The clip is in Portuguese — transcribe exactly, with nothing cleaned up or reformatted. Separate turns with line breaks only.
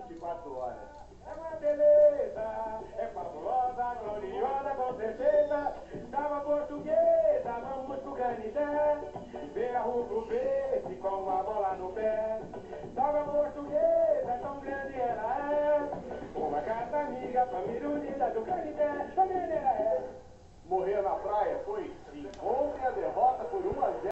vinte e quatro horas. É uma beleza, é fabulosa, gloriosa, com certeza. Dava portuguesa, vamos pro Canindé. Ver a rubro verde com uma bola no pé. Dava portuguesa, tão grande ela é. Uma casa amiga, família unida do Canindé, tão grande ela é. Morrer na praia foi sim. Ontem a derrota por um a zero.